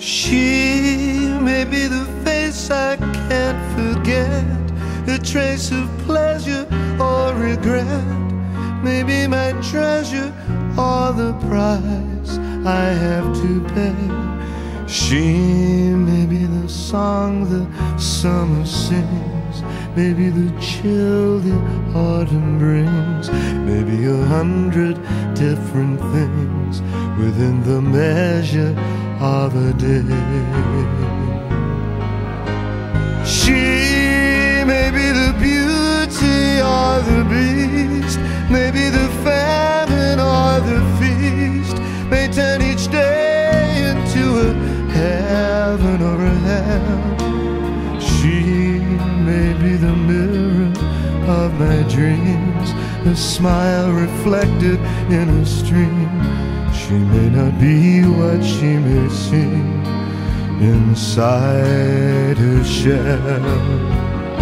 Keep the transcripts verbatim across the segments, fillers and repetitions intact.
She may be the face I can't forget, a trace of pleasure or regret, maybe my treasure or the price I have to pay. She may be the song the summer sings, maybe the chill the autumn brings, maybe a hundred different things within the measure of a day. She may be the beauty or the beast, maybe the famine or the feast, may turn each day into a heaven or a hell. She may be the mirror of my dreams, a smile reflected in a stream. She may not be what she may seem inside her shell.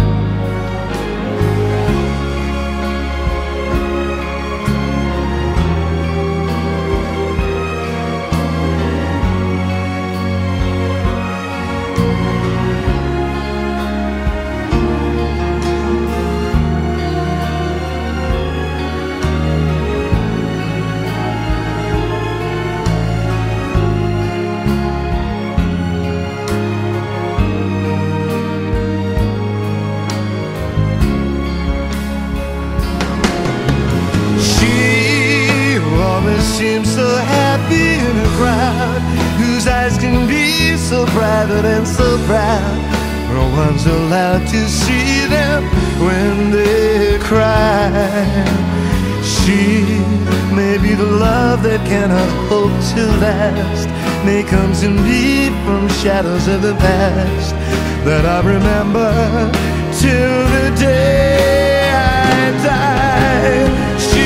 Seems so happy in a crowd whose eyes can be so private and so proud. No one's allowed to see them when they cry. She may be the love that cannot hope to last, may come to me from shadows of the past that I remember till the day I die.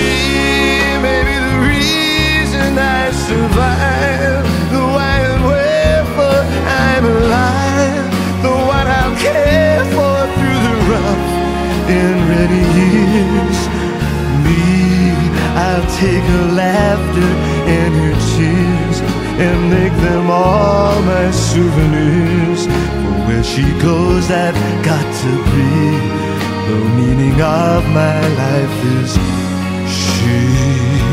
I survive, the why and wherefore I'm alive, the one I'll care for through the rough and ready years. Me, I'll take her laughter and her tears and make them all my souvenirs. For where she goes I've got to be, the meaning of my life is she.